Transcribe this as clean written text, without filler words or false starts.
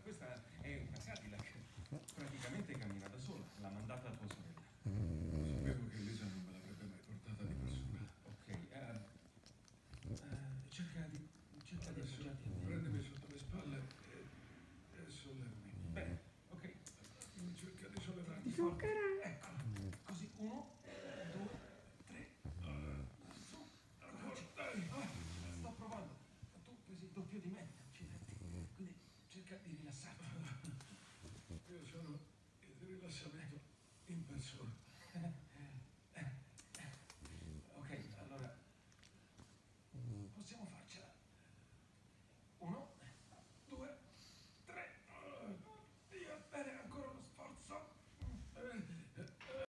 questa è una Cadillac. Praticamente cammina da sola. L'ha mandata tua sorella. Sapevo che Lisa non me l'avrebbe mai portata di persona. Ok, cerca di Adesso appoggiarti a me. prendimi sotto le spalle e sollevami. Bene, ok. Cerca di sollevarti. Zucchero. Ecco, così, 1, 2, 3. Su, eccoci. Sto provando. Tu pesi il doppio di me, accidenti. Quindi cerca di rilassarti. Io sono il rilassamento in persona.